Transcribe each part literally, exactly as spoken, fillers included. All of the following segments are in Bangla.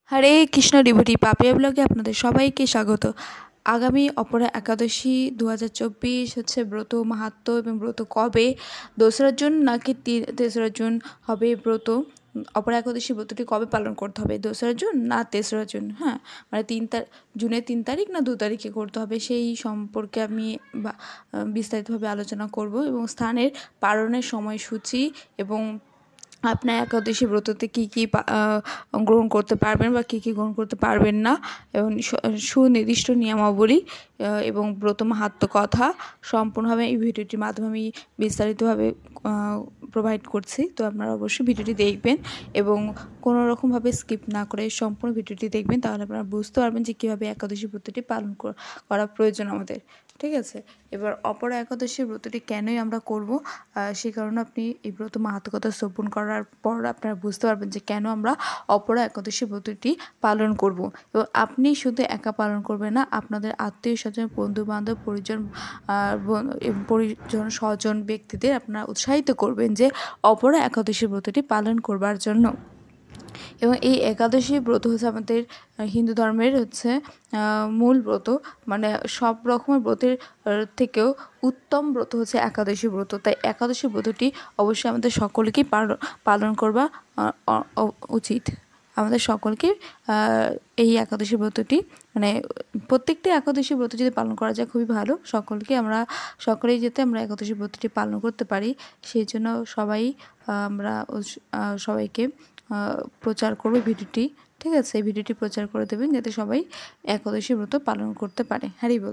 হরে কৃষ্ণ ডিভোটি পাপিয়া ব্লগে আপনাদের সবাইকে স্বাগত। আগামী অপরা একাদশী দু হাজার চব্বিশ হচ্ছে ব্রত মাহাত্ম্য এবং ব্রত কবে, দোসরা জুন নাকি তেসরা জুন হবে ব্রত? অপরা একাদশী ব্রতটি কবে পালন করতে হবে, দোসরা জুন না তেসরা জুন? হ্যাঁ, মানে তিন তারিখ জুনের তিন তারিখ না দু তারিখে করতে হবে, সেই সম্পর্কে আমি বা বিস্তারিতভাবে আলোচনা করব এবং স্থানের পালনের সময়সূচি এবং আপনার একাদশী ব্রততে কী কী গ্রহণ করতে পারবেন বা কী কী গ্রহণ করতে পারবেন না, এবং সুনির্দিষ্ট নিয়মাবলী এবং ব্রত মাহাত্ম্য কথা সম্পূর্ণভাবে এই ভিডিওটির মাধ্যমে আমি বিস্তারিতভাবে প্রোভাইড করছি। তো আপনারা অবশ্যই ভিডিওটি দেখবেন এবং কোনো রকমভাবে স্কিপ না করে সম্পূর্ণ ভিডিওটি দেখবেন, তাহলে আপনারা বুঝতে পারবেন যে কীভাবে একাদশী ব্রতটি পালন করা প্রয়োজন আমাদের। ঠিক আছে, এবার অপরা একাদশী ব্রতটি কেনই আমরা করব, সেই কারণে আপনি এই ব্রত মাহাত্ম্য কথা শ্রবণ করার পর আপনারা বুঝতে পারবেন যে কেন আমরা অপরা একাদশী ব্রতটি পালন করব। এবং আপনি শুধু একা পালন করবেন না, আপনাদের আত্মীয় স্বজন, বন্ধু বান্ধব, পরিজন পরিজন স্বজন ব্যক্তিদের আপনারা উৎসাহিত করবেন যে অপরা একাদশী ব্রতটি পালন করবার জন্য। এবং এই একাদশী ব্রত হচ্ছে আমাদের হিন্দু ধর্মের হচ্ছে মূল ব্রত, মানে সব রকমের ব্রতের থেকেও উত্তম ব্রত হচ্ছে একাদশী ব্রত। তাই একাদশী ব্রতটি অবশ্যই আমাদের সকলকেই পালন করবা উচিত। আমাদের সকলকে এই একাদশী ব্রতটি, মানে প্রত্যেকটি একাদশী ব্রত যদি পালন করা যায় খুবই ভালো। সকলকে আমরা সকলেই যাতে আমরা একাদশী ব্রতটি পালন করতে পারি, সেই জন্য সবাই আমরা সবাইকে প্রচার করব ভিডিওটি। ঠিক আছে, এই ভিডিওটি প্রচার করে দেবেন যাতে সবাই একাদশী ব্রত পালন করতে পারে। হরি বল।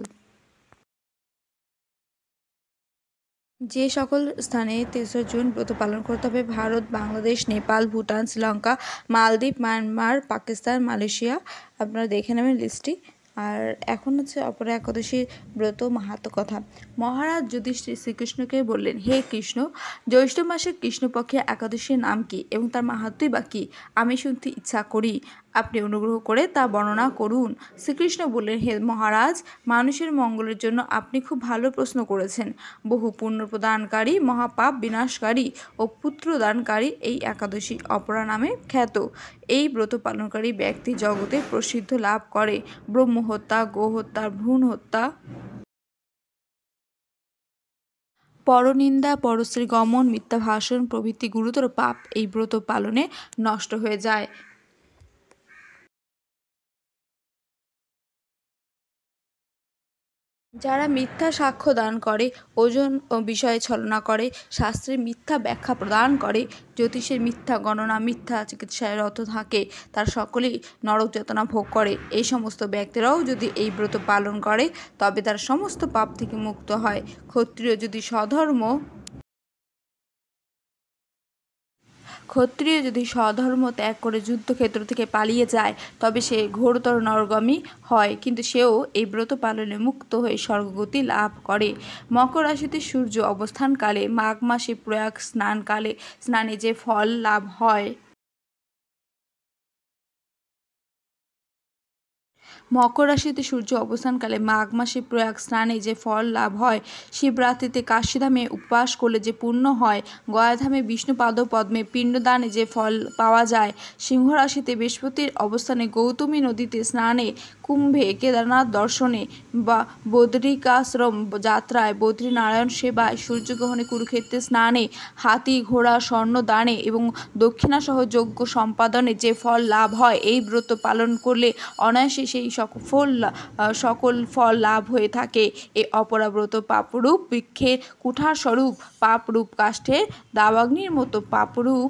যে সকল স্থানে তেসরা জুন ব্রত পালন করতে হবে: ভারত, বাংলাদেশ, নেপাল, ভুটান, শ্রীলঙ্কা, মালদ্বীপ, মায়ানমার, পাকিস্তান, মালয়েশিয়া। আপনারা দেখে নেবেন লিস্টটি। আর এখন হচ্ছে অপরা একাদশীর ব্রত মাহাত্ম্য কথা। মহারাজ যুধিষ্ঠির শ্রীকৃষ্ণকে বললেন, হে কৃষ্ণ, জ্যৈষ্ঠ মাসের কৃষ্ণপক্ষে একাদশীর নাম কি এবং তার মাহাত্ম্যই বা কী? আমি শুনতে ইচ্ছা করি, আপনি অনুগ্রহ করে তা বর্ণনা করুন। শ্রীকৃষ্ণ বললেন, হে মহারাজ, মানুষের মঙ্গলের জন্য আপনি খুব ভালো প্রশ্ন করেছেন। বহু পুণ্য প্রদানকারী, মহাপাপ বিনাশকারী ও পুত্রদানকারী এই একাদশী অপরা নামে খ্যাত। এই ব্রত পালনকারী ব্যক্তি জগতে প্রসিদ্ধ লাভ করে। ব্রহ্মহত্যা, গোহত্যা, ভ্রূণ হত্যা, পরনিন্দা, পরশ্রী গমন, মিথ্যা ভাষণ প্রভৃতি গুরুতর পাপ এই ব্রত পালনে নষ্ট হয়ে যায়। যারা মিথ্যা সাক্ষ্য দান করে, ওজন ও বিষয়ে ছলনা করে, শাস্ত্রের মিথ্যা ব্যাখ্যা প্রদান করে, জ্যোতিষের মিথ্যা গণনা, মিথ্যা চিকিৎসায় রত থাকে, তার সকলেই নরক যাতনা ভোগ করে। এই সমস্ত ব্যক্তিরাও যদি এই ব্রত পালন করে তবে তার সমস্ত পাপ থেকে মুক্ত হয়। ক্ষত্রিয় যদি স্বধর্ম ক্ষত্রিয় যদি স্বধর্ম ত্যাগ করে যুদ্ধক্ষেত্র থেকে পালিয়ে যায় তবে সে ঘোরতর নরগামী হয়, কিন্তু সেও এই ব্রত পালনে মুক্ত হয়ে স্বর্গগতি লাভ করে। মকর রাশিতে সূর্য অবস্থানকালে, মাঘ মাসে প্রয়াগ স্নানকালে স্নানে যে ফল লাভ হয় মকর রাশিতে সূর্য অবস্থানকালে মাঘ মাসে প্রয়াগ স্নানে যে ফল লাভ হয়, শিবরাত্রিতে কাশীধামে উপবাস করলে যে পুণ্য হয়, গয়াধামে বিষ্ণুপাদ পদ্মে পিণ্ডদানে যে ফল পাওয়া যায়, সিংহ রাশিতে বৃহস্পতির অবস্থানে গৌতমী নদীতে স্নানে, কুম্ভে কেদারনাথ দর্শনে বা বদ্রিকাশ্রম যাত্রায়, বদ্রীনারায়ণ সেবায়, সূর্যগ্রহণে কুরুক্ষেত্রে স্নানে, হাতি ঘোড়া স্বর্ণ দানে এবং দক্ষিণাসহ যজ্ঞ সম্পাদনে যে ফল লাভ হয়, এই ব্রত পালন করলে অনায়াসে সেই সকল সকল ফল লাভ হয়ে থাকে। এই অপরাব্রত পাপরূপ বৃক্ষের কুঠার স্বরূপ, পাপরূপ কাষ্ঠের দাবাগ্নির মতো পাপরূপ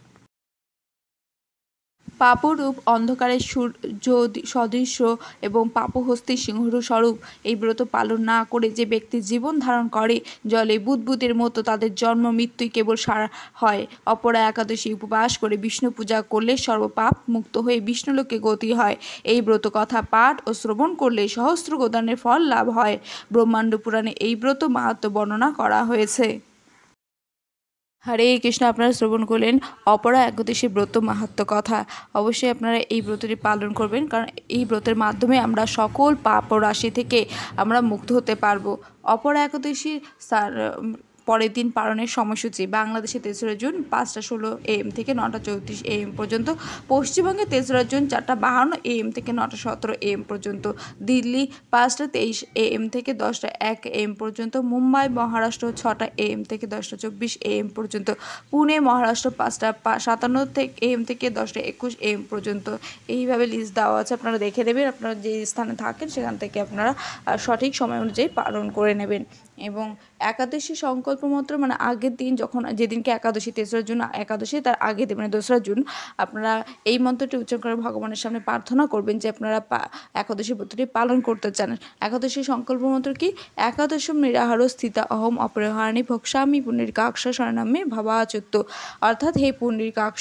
পাপরূপ অন্ধকারের সূর্য সদৃশ্য এবং পাপহস্তির সিংহর স্বরূপ। এই ব্রত পালন না করে যে ব্যক্তি জীবন ধারণ করে জলে বুদবুদের মতো, তাদের জন্ম মৃত্যুই কেবল সারা হয়। অপরা একাদশী উপবাস করে বিষ্ণু পূজা করলে সর্বপাপ মুক্ত হয়ে বিষ্ণুলোকে গতি হয়। এই ব্রত কথা পাঠ ও শ্রবণ করলে সহস্র গোদানের ফল লাভ হয়। ব্রহ্মাণ্ড পুরাণে এই ব্রত মাহাত্ম্য বর্ণনা করা হয়েছে। হরে কৃষ্ণ, আপনারা শ্রবণ করলেন অপরা একাদশী ব্রত মাহাত্ম্য কথা। অবশ্যই আপনারা এই ব্রতটি পালন করবেন, কারণ এই ব্রতের মাধ্যমে আমরা সকল পাপ ও রাশি থেকে আমরা মুক্ত হতে পারবো। অপরা একাদশীর পরের দিন পালনের সময়সূচি। বাংলাদেশে তেসরা জুন পাঁচটা ষোলো এম থেকে নটা চৌত্রিশ এম পর্যন্ত, পশ্চিমবঙ্গে তেসরা জুন চারটা বাহান্ন এম থেকে নটা সতেরো এম পর্যন্ত, দিল্লি পাঁচটা তেইশ এম থেকে দশটা এক এম পর্যন্ত, মুম্বাই মহারাষ্ট্র ছটা এম থেকে দশটা চব্বিশ এম পর্যন্ত, পুনে মহারাষ্ট্র পাঁচটা সাতান্ন থেকে এম থেকে দশটা একুশ এম পর্যন্ত। এইভাবে লিস্ট দেওয়া আছে, আপনারা দেখে নেবেন। আপনারা যে স্থানে থাকেন সেখান থেকে আপনারা সঠিক সময় অনুযায়ী পালন করে নেবেন। এবং একাদশী সংকল্প মন্ত্র মানে আগের দিন, যখন যেদিনকে একাদশী, তেসরা জুন একাদশী, তার আগের দিন মানে দোসরা জুন আপনারা এই মন্ত্রটি উচ্চারণ করে ভগবানের সামনে প্রার্থনা করবেন যে আপনারা একাদশী ব্রতটি পালন করতে চান। একাদশী সংকল্প মন্ত্র কি? একাদশম নিরাহার স্থিতা অহম অপরিহারিণী ভক্ষ্যামি পুণ্ডিকাক্ষ শরণামে ভাবাচ্যুত। অর্থাৎ হে পুণ্ডিকাক্ষ,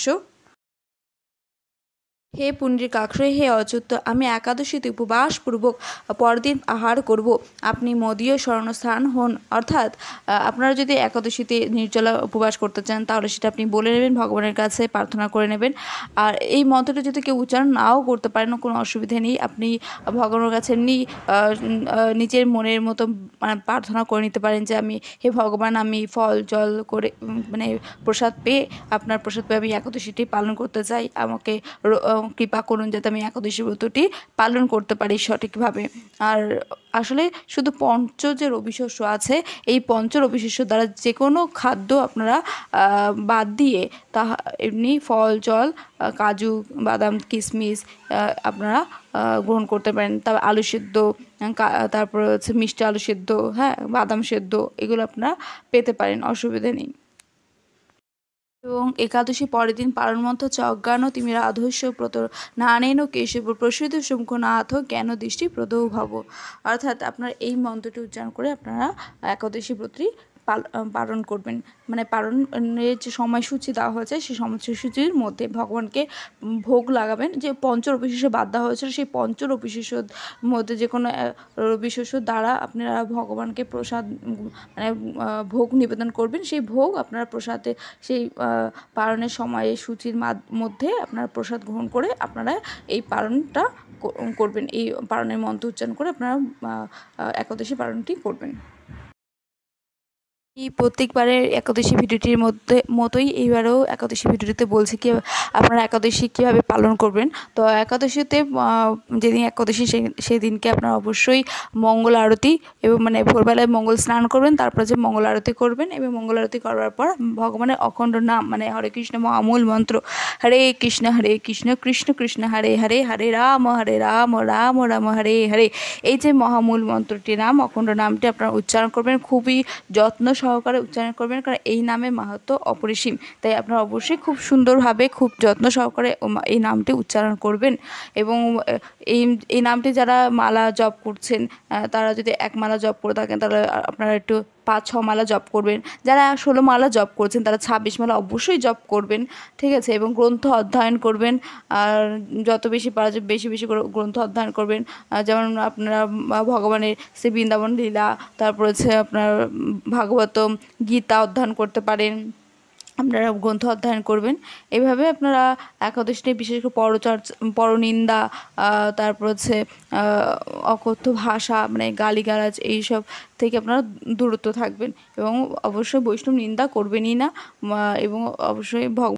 হে পুণ্ডিকাক্ষ, হে অচ্যুত, আমি একাদশীতে উপবাসপূর্বক পরদিন আহার করব, আপনি মদীয় শরণস্থান হন। অর্থাৎ আপনারা যদি একাদশীতে নির্জলা উপবাস করতে চান তাহলে সেটা আপনি বলে নেবেন, ভগবানের কাছে প্রার্থনা করে নেবেন। আর এই মন্ত্রটা যদি কেউ উচ্চারণ নাও করতে পারেন, কোনো অসুবিধা নেই, আপনি ভগবানের কাছে এমনি নিজের মনের মতো মানে প্রার্থনা করে নিতে পারেন যে আমি, হে ভগবান, আমি ফল জল করে মানে প্রসাদ পেয়ে, আপনার প্রসাদ পেয়ে আমি একাদশীটি পালন করতে চাই, আমাকে কৃপা করুন যাতে আমি একাদশী ব্রতটি পালন করতে পারি সঠিকভাবে। আর আসলে শুধু পঞ্চ যে রবি শস্য আছে, এই পঞ্চ রবি শস্য দ্বারা যে কোনো খাদ্য আপনারা বাদ দিয়ে তা এমনি ফল জল, কাজু বাদাম কিশমিশ আপনারা গ্রহণ করতে পারেন। তারপর আলু সেদ্ধ, তারপর হচ্ছে মিষ্টি আলু সেদ্ধ, হ্যাঁ, বাদাম সেদ্ধ, এগুলো আপনারা পেতে পারেন, অসুবিধা নেই। এবং একাদশী পরের দিন পালন মন্ত্র হচ্ছে অজ্ঞান তিমি রাধস্য প্রত নানেন কেশব প্রসিদ্ধ শঙ্খনাথ জ্ঞান দৃষ্টি প্রদৌ ভব। অর্থাৎ আপনার এই মন্ত্রটি উচ্চারণ করে আপনারা একাদশী ব্রতটি পালন করবেন। মানে পালনের যে সময়সূচি দেওয়া হয়েছে সেই সময়সূচির মধ্যে ভগবানকে ভোগ লাগাবেন। যে পঞ্চ রবিশস্য বাদ দেওয়া হয়েছিল, সেই পঞ্চ রবিশস্যর মধ্যে যে কোনো রবিশস্য দ্বারা আপনারা ভগবানকে প্রসাদ মানে ভোগ নিবেদন করবেন। সেই ভোগ আপনারা প্রসাদে সেই পালনের সময়ে সূচির মধ্যে আপনারা প্রসাদ গ্রহণ করে আপনারা এই পালনটা করবেন। এই পালনের মন্ত্র উচ্চারণ করে আপনারা একাদশী পালনটি করবেন। এই প্রত্যেকবারের একাদশী ভিডিওটির মধ্যে মতোই এইবারেও একাদশী ভিডিওটিতে বলছি কি আপনারা একাদশী কীভাবে পালন করবেন। তো একাদশীতে যেদিন একাদশী সেদিনকে আপনারা অবশ্যই মঙ্গল আরতি এবং মানে ভোরবেলায় মঙ্গল স্নান করবেন, তারপরে যে মঙ্গল আরতি করবেন এবং মঙ্গল আরতি করার পর ভগবানের অখণ্ড নাম মানে হরে কৃষ্ণ মহামূল মন্ত্র, হরে কৃষ্ণ হরে কৃষ্ণ কৃষ্ণ কৃষ্ণ হরে হরে, হরে রাম হরে রাম রাম রাম হরে হরে, এই যে মহামূল মন্ত্রটি নাম অখণ্ড নামটি আপনারা উচ্চারণ করবেন, খুবই যত্ন সহকারে উচ্চারণ করবেন, কারণ এই নামে মাহাত্ম্য অপরিসীম। তাই আপনারা অবশ্যই খুব সুন্দরভাবে খুব যত্ন সহকারে এই নামটি উচ্চারণ করবেন। এবং এই এই নামটি যারা মালা জপ করছেন তারা যদি এক মালা জপ করে থাকেন তাহলে আপনারা একটু পাঁচ ছ মালা জপ করবেন। যারা ষোলো মালা জপ করছেন তারা ছাব্বিশ মালা অবশ্যই জপ করবেন, ঠিক আছে। এবং গ্রন্থ অধ্যয়ন করবেন, আর যত বেশি পারা যায় বেশি বেশি করে গ্রন্থ অধ্যয়ন করবেন। যেমন আপনারা ভগবানের শ্রী বৃন্দাবন লীলা, তারপর হচ্ছে আপনার ভাগবতম গীতা অধ্যয়ন করতে পারেন, আপনারা গ্রন্থ অধ্যয়ন করবেন। এভাবে আপনারা একাদশীতে বিশেষ করে পরচর্চা পরনিন্দা, তারপর হচ্ছে অকথ্য ভাষা মানে গালিগালাজ এইসব থেকে আপনারা দূরত্ব থাকবেন এবং অবশ্যই বৈষ্ণব নিন্দা করবেনই না। এবং অবশ্যই ভগ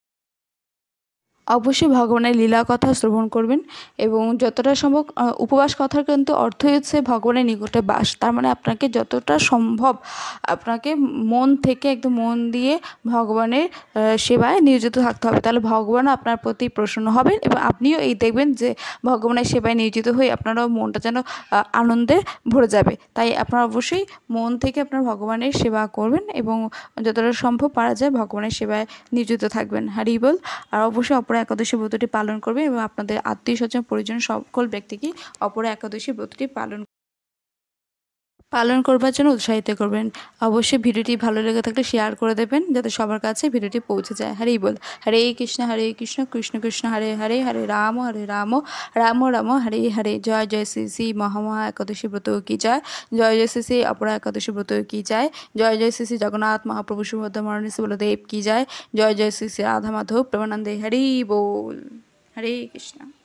অবশ্যই ভগবানের লীলা কথা শ্রবণ করবেন। এবং যতটা সম্ভব উপবাস কথার কিন্তু অর্থই হচ্ছে ভগবানের নিকটে বাস। তার মানে আপনাকে যতটা সম্ভব আপনাকে মন থেকে একদম মন দিয়ে ভগবানের সেবায় নিয়োজিত থাকতে হবে, তাহলে ভগবান আপনার প্রতি প্রসন্ন হবেন এবং আপনিও এই দেখবেন যে ভগবানের সেবায় নিয়োজিত হয়ে আপনারও মনটা যেন আনন্দে ভরে যাবে। তাই আপনারা অবশ্যই মন থেকে আপনার ভগবানের সেবা করবেন এবং যতটা সম্ভব পারা যায় ভগবানের সেবায় নিয়োজিত থাকবেন। হরি বল। আর অবশ্যই অপরা একাদশী ব্রতটি পালন করবেন এবং আপনাদের আত্মীয় স্বজন পরিজন সকল ব্যক্তিকে অপরা একাদশী ব্রতটি পালন পালন করবার জন্য উৎসাহিত করবেন। অবশ্যই ভিডিওটি ভালো লেগে থাকলে শেয়ার করে দেবেন যাতে সবার কাছে ভিডিওটি পৌঁছে যায়। হরি বল। হরে কৃষ্ণ হরে কৃষ্ণ কৃষ্ণ কৃষ্ণ হরে হরে, হরে রাম হরে রাম রাম রাম হরে হরে। জয় জয় শ্রী শ্রী মহামহা একাদশী ব্রত কি জয়, জয় জয় শ্রী শ্রী অপরা একাদশী ব্রত কি জয়, জয় জয় শ্রী শ্রী জগন্নাথ মহাপ্রভু সুভদ্রা মহারানী বলদেব কি জয়, জয় জয় শ্রী শ্রী রাধা মাধব প্রেমানন্দে। হরি বল। হরে কৃষ্ণ।